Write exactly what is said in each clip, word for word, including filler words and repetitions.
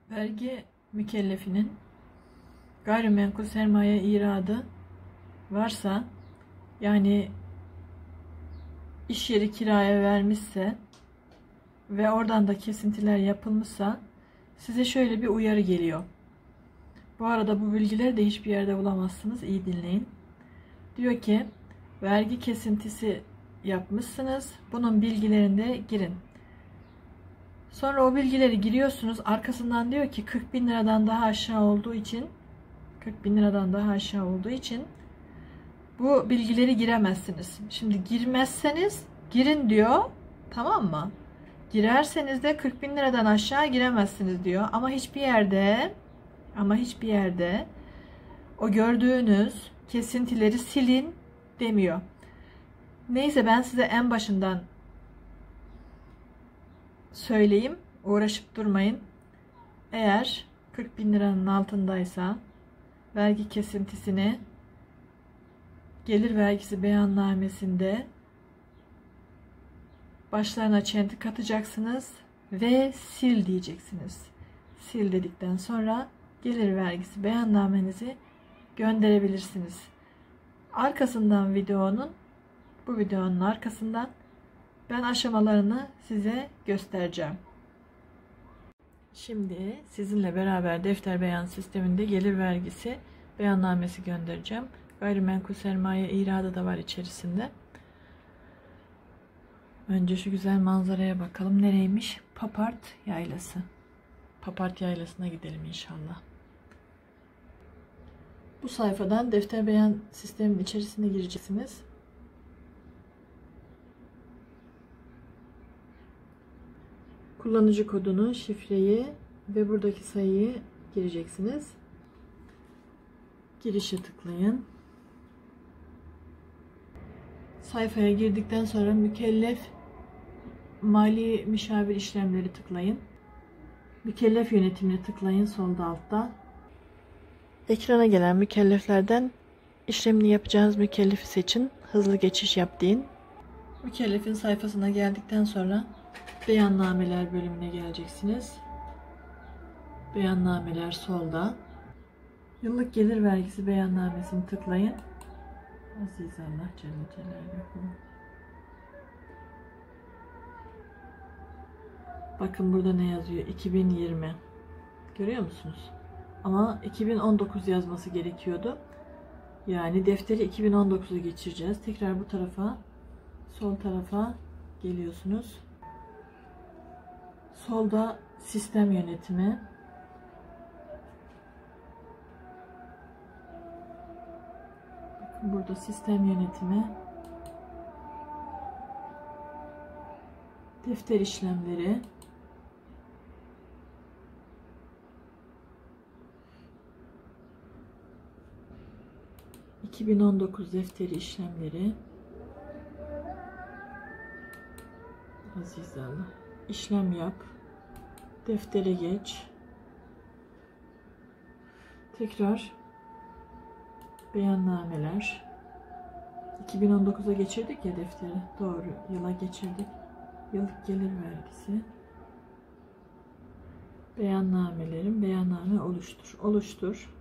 Vergi mükellefinin gayrimenkul sermaye iradı varsa, yani iş yeri kiraya vermişse ve oradan da kesintiler yapılmışsa size şöyle bir uyarı geliyor. Bu arada bu bilgileri de hiçbir yerde bulamazsınız. İyi dinleyin. Diyor ki vergi kesintisi yapmışsınız. Bunun bilgilerinde girin. Sonra o bilgileri giriyorsunuz. Arkasından diyor ki kırk bin liradan daha aşağı olduğu için kırk bin liradan daha aşağı olduğu için bu bilgileri giremezsiniz. Şimdi girmezseniz girin diyor. Tamam mı? Girerseniz de kırk bin liradan aşağı giremezsiniz diyor. Ama hiçbir yerde ama hiçbir yerde o gördüğünüz kesintileri silin demiyor. Neyse, ben size en başından söyleyeyim. Uğraşıp durmayın. Eğer kırk bin liranın altındaysa vergi kesintisini gelir vergisi beyannamesinde başlarına çentik atacaksınız ve sil diyeceksiniz. Sil dedikten sonra gelir vergisi beyannamenizi gönderebilirsiniz. Arkasından videonun, bu videonun arkasından ben aşamalarını size göstereceğim. Şimdi sizinle beraber defter beyan sisteminde gelir vergisi beyannamesi göndereceğim. Gayrimenkul sermaye iradı da var içerisinde. Önce şu güzel manzaraya bakalım. Nereymiş? Papart Yaylası. Papart Yaylası'na gidelim inşallah. Bu sayfadan defter beyan sistemin içerisine gireceksiniz. Kullanıcı kodunu, şifreyi ve buradaki sayıyı gireceksiniz. Girişe tıklayın. Sayfaya girdikten sonra mükellef mali müşavir işlemleri tıklayın. Mükellef yönetimine tıklayın solda altta. Ekrana gelen mükelleflerden işlemini yapacağınız mükellefi seçin. Hızlı geçiş yap deyin. Mükellefin sayfasına geldikten sonra beyannameler bölümüne geleceksiniz. Beyannameler solda. Yıllık gelir vergisi beyannamesini tıklayın. Aziz Allah Celle Celaluhu. Bakın burada ne yazıyor? iki bin yirmi. Görüyor musunuz? Ama iki bin on dokuz yazması gerekiyordu. Yani defteri iki bin on dokuza geçireceğiz. Tekrar bu tarafa, sol tarafa geliyorsunuz. Solda sistem yönetimi. Bakın burada sistem yönetimi. Defter işlemleri. iki bin on dokuz defteri işlemleri. Aziz Allah. İşlem yap. Deftere geç. Tekrar beyannameler. iki bin on dokuza geçirdik ya defteri. Doğru. Yıla geçirdik. Yıllık gelir vergisi. Beyannamelerin beyanname oluştur. Oluştur.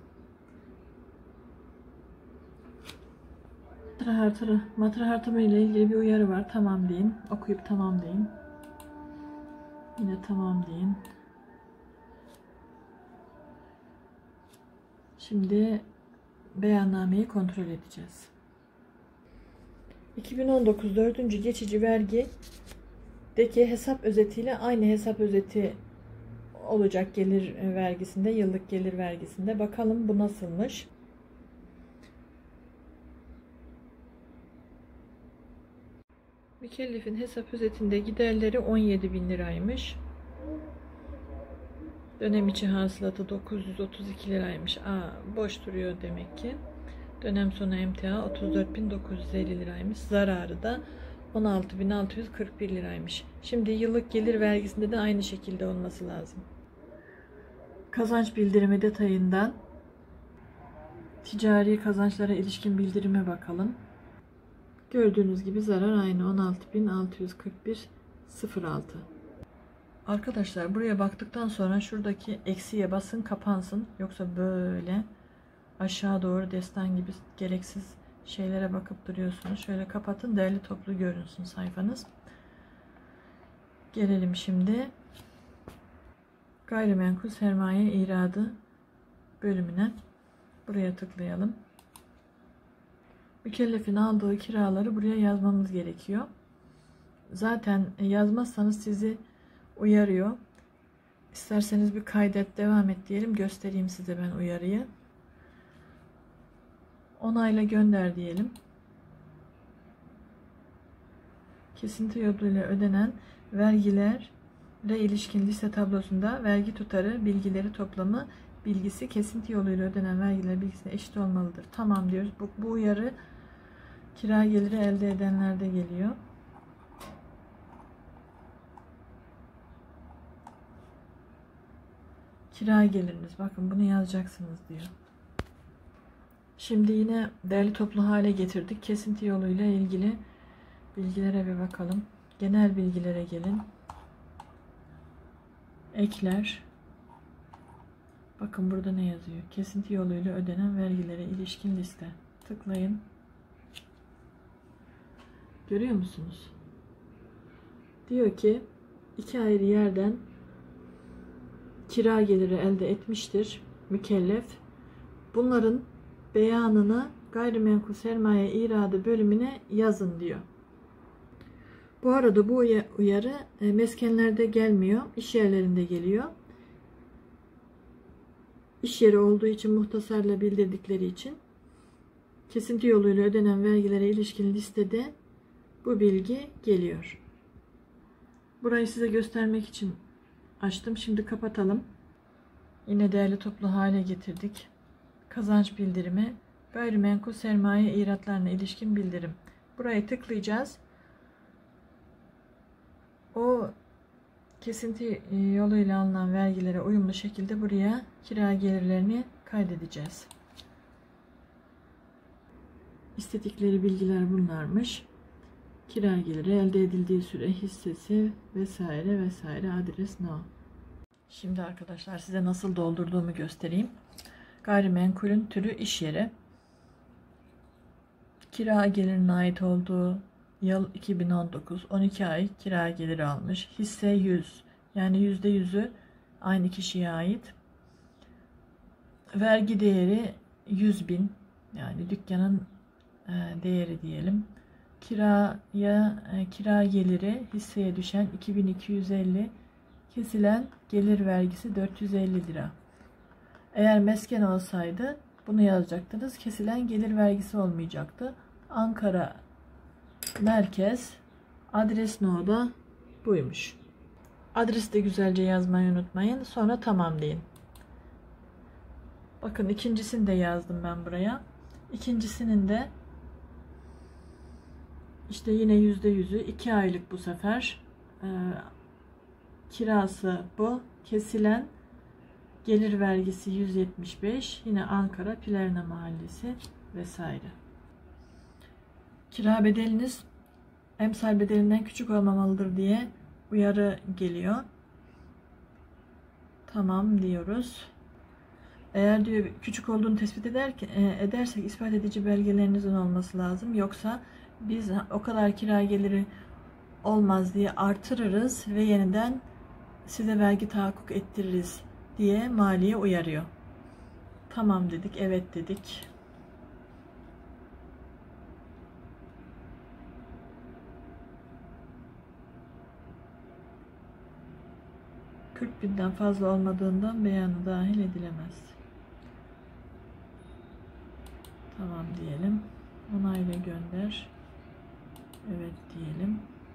Matra hartı, matra hartımı ile ilgili bir uyarı var. Tamam deyin. Okuyup tamam deyin. Yine tamam deyin. Şimdi beyannameyi kontrol edeceğiz. iki bin on dokuz dördüncü geçici vergideki hesap özetiyle aynı hesap özeti olacak gelir vergisinde, yıllık gelir vergisinde. Bakalım bu nasılmış? Mükellefin hesap özetinde giderleri on yedi bin liraymış. Dönem içi hasılatı dokuz yüz otuz iki liraymış. Aa, boş duruyor demek ki. Dönem sonu emtia otuz dört bin dokuz yüz elli liraymış. Zararı da on altı bin altı yüz kırk bir liraymış. Şimdi yıllık gelir vergisinde de aynı şekilde olması lazım. Kazanç bildirimi detayından ticari kazançlara ilişkin bildirime bakalım. Gördüğünüz gibi zarar aynı on altı bin altı yüz kırk bir nokta sıfır altı. Arkadaşlar buraya baktıktan sonra şuradaki eksiye basın, kapansın. Yoksa böyle aşağı doğru destan gibi gereksiz şeylere bakıp duruyorsunuz. Şöyle kapatın, değerli toplu görünsün sayfanız. Gelelim şimdi gayrimenkul sermaye iradı bölümüne. Buraya tıklayalım. Mükellefin aldığı kiraları buraya yazmamız gerekiyor. Zaten yazmazsanız sizi uyarıyor. İsterseniz bir kaydet, devam et diyelim. Göstereyim size ben uyarıyı. Onayla gönder diyelim. Kesinti yoluyla ödenen vergilere ilişkin liste tablosunda vergi tutarı bilgileri toplamı bilgisi kesinti yoluyla ödenen vergiler bilgisine eşit olmalıdır. Tamam diyoruz. Bu, bu uyarı kira geliri elde edenlerde geliyor. Kira geliriniz. Bakın bunu yazacaksınız diyor. Şimdi yine değerli toplu hale getirdik. Kesinti yoluyla ilgili bilgilere bir bakalım. Genel bilgilere gelin. Ekler. Bakın burada ne yazıyor? Kesinti yoluyla ödenen vergilere ilişkin liste. Tıklayın. Görüyor musunuz? Diyor ki iki ayrı yerden kira geliri elde etmiştir mükellef. Bunların beyanını gayrimenkul sermaye iradı bölümüne yazın diyor. Bu arada bu uyarı meskenlerde gelmiyor, iş yerlerinde geliyor. İş yeri olduğu için muhtasarla bildirdikleri için kesinti yoluyla ödenen vergilere ilişkin listede bu bilgi geliyor. Burayı size göstermek için açtım. Şimdi kapatalım. Yine değerli toplu hale getirdik. Kazanç bildirimi, gayrimenkul sermaye iratlarına ilişkin bildirim. Buraya tıklayacağız. O kesinti yoluyla alınan vergilere uyumlu şekilde buraya kira gelirlerini kaydedeceğiz. İstedikleri bilgiler bunlarmış. Kira geliri, elde edildiği süre, hissesi vesaire vesaire, adres no. Şimdi arkadaşlar size nasıl doldurduğumu göstereyim. Gayrimenkulün türü iş yeri. Kira gelirine ait olduğu yıl iki bin on dokuz, on iki ay kira geliri almış. Hisse yüz, yani yüzde yüzü aynı kişiye ait. Vergi değeri yüz bin, yani dükkanın değeri diyelim. Kiraya kira geliri hisseye düşen iki bin iki yüz elli, kesilen gelir vergisi dört yüz elli lira. Eğer mesken olsaydı bunu yazacaktınız. Kesilen gelir vergisi olmayacaktı. Ankara merkez, adres no da buymuş. Adresi de güzelce yazmayı unutmayın. Sonra tamam deyin. Bakın ikincisini de yazdım ben buraya. İkincisinin de işte yine yüzde yüzü iki aylık bu sefer. Ee, kirası bu. Kesilen gelir vergisi yüz yetmiş beş. Yine Ankara Plevne Mahallesi vesaire. Kira bedeliniz emsal bedelinden küçük olmamalıdır diye uyarı geliyor. Tamam diyoruz. Eğer diyor küçük olduğunu tespit eder, edersek ispat edici belgelerinizin olması lazım. Yoksa biz o kadar kira geliri olmaz diye artırırız ve yeniden size vergi tahakkuk ettiririz diye maliye uyarıyor. Tamam dedik, evet dedik. kırk binden fazla olmadığından beyanı dahil edilemez. Tamam diyelim. Onayla gönder. Evet diyelim.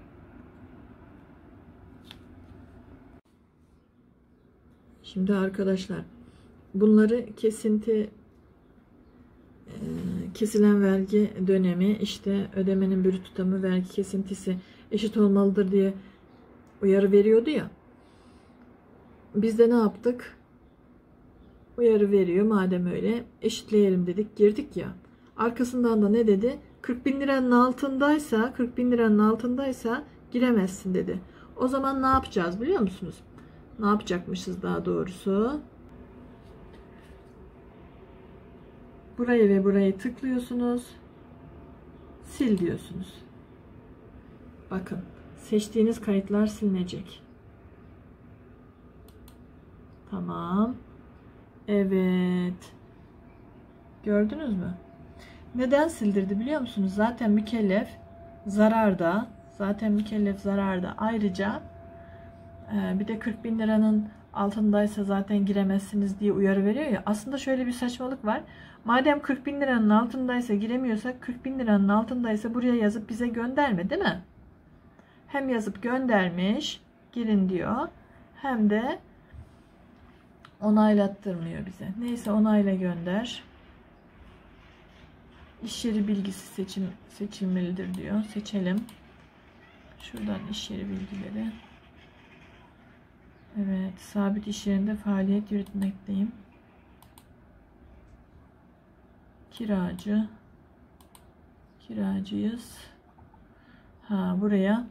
Şimdi arkadaşlar bunları kesinti e, kesilen vergi dönemi, işte ödemenin brüt tutamı, vergi kesintisi eşit olmalıdır diye uyarı veriyordu ya. Biz de ne yaptık? Uyarı veriyor, madem öyle eşitleyelim dedik, girdik ya. Arkasından da ne dedi? kırk bin liranın altındaysa kırk bin liranın altındaysa giremezsin dedi. O zaman ne yapacağız biliyor musunuz? Ne yapacakmışız daha doğrusu? Burayı ve burayı tıklıyorsunuz. Sil diyorsunuz. Bakın, seçtiğiniz kayıtlar silinecek. Tamam. Evet. Gördünüz mü? Neden sildirdi biliyor musunuz? Zaten mükellef zararda. Zaten mükellef zararda. Ayrıca bir de kırk bin liranın altındaysa zaten giremezsiniz diye uyarı veriyor ya. Aslında şöyle bir saçmalık var. Madem kırk bin liranın altındaysa giremiyorsak, kırk bin liranın altındaysa buraya yazıp bize gönderme, değil mi? Hem yazıp göndermiş, girin diyor. Hem de onaylattırmıyor bize. Neyse, onayla gönder. İş yeri bilgisi seçim seçilmelidir diyor. Seçelim. Şuradan iş yeri bilgileri. Evet, sabit iş yerinde faaliyet yürütmekteyim. Kiracı. Kiracıyız. Ha, buraya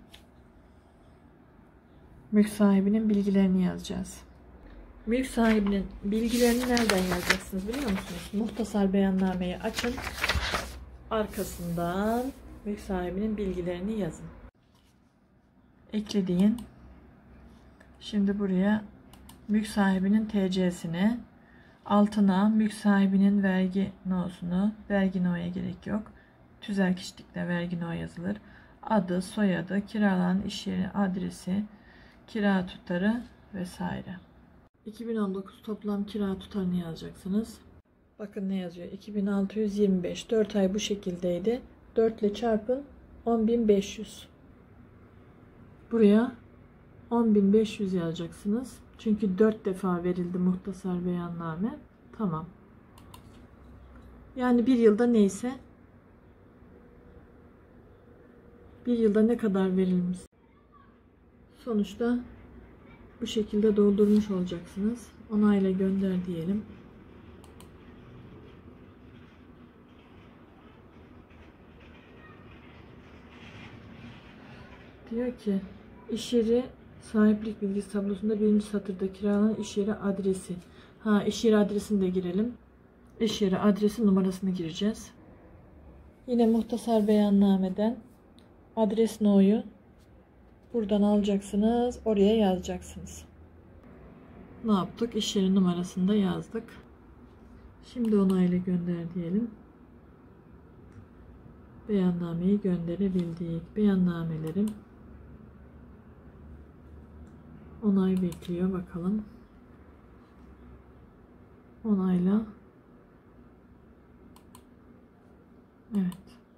mülk sahibinin bilgilerini yazacağız. Mülk sahibinin bilgilerini nereden yazacaksınız biliyor musunuz? Muhtasar beyannameyi açın. Arkasından mülk sahibinin bilgilerini yazın. Ekle deyin. Şimdi buraya mülk sahibinin T C'sini, altına mülk sahibinin vergi nosunu, vergi no'ya gerek yok. Tüzel kişilikle vergi no yazılır. Adı, soyadı, kiralanan iş yeri adresi, kira tutarı vesaire. iki bin on dokuz toplam kira tutarını yazacaksınız. Bakın ne yazıyor? iki bin altı yüz yirmi beş. dört ay bu şekildeydi. dört ile çarpın on bin beş yüz. Buraya on bin beş yüz yazacaksınız. Çünkü dört defa verildi muhtasar beyanname. Tamam. Yani bir yılda neyse, bir yılda ne kadar verilmiş. Sonuçta bu şekilde doldurmuş olacaksınız. Onayla gönder diyelim. Diyor ki iş yeri sahiplik bilgisi tablosunda birinci satırda kiralanan iş yeri adresi. Ha, iş yeri adresini de girelim. İş yeri adresi numarasını gireceğiz. Yine muhtasar beyannameden adres no'yu buradan alacaksınız. Oraya yazacaksınız. Ne yaptık? İş yeri numarasını da yazdık. Şimdi onayla gönder diyelim. Beyannameyi gönderebildik. Beyannamelerim onay bekliyor. Bakalım. Onayla. Evet.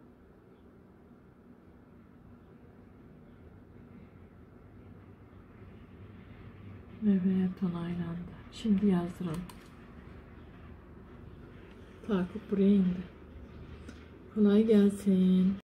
Evet, onaylandı. Şimdi yazdıralım. Takip buraya indi. Kolay gelsin.